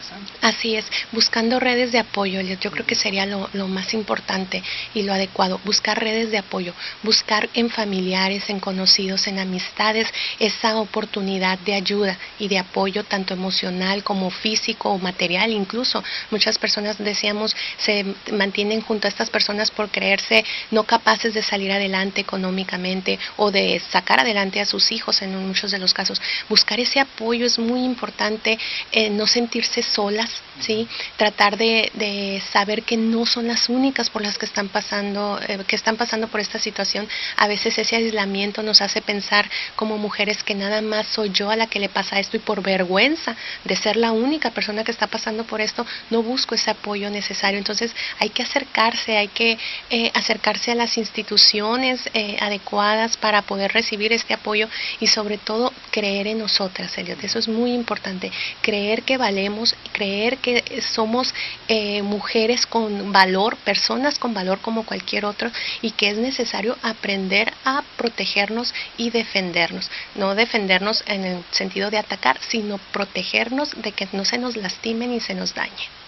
pasando. Así es, buscando redes de apoyo, yo creo que sería lo más importante y lo adecuado, buscar redes de apoyo, buscar en familiares, en conocidos, en amistades, esa oportunidad de ayuda y de apoyo tanto emocional como físico o material incluso. Muchas personas, decíamos, se mantienen junto a estas personas por creerse no capaces de salir adelante económicamente o de sacar adelante a sus hijos en muchos de los casos. Buscar ese apoyo es muy importante, no sentirse solas, ¿sí? Tratar de saber que no son las únicas por las que están pasando por esta situación. A veces ese aislamiento nos hace pensar como mujeres que nada más soy yo a la que le pasa esto y por vergüenza de ser la única persona que está pasando por esto, no busco ese apoyo necesario. Entonces hay que acercarse a las instituciones adecuadas para poder recibir este apoyo y sobre todo creer en nosotras, Eliot. Eso es muy importante, creer que valemos, creer que somos mujeres con valor, personas con valor como cualquier otro y que es necesario aprender a protegernos y defendernos. No defendernos en el sentido de atacar, sino protegernos de que no se nos lastimen y se nos dañe.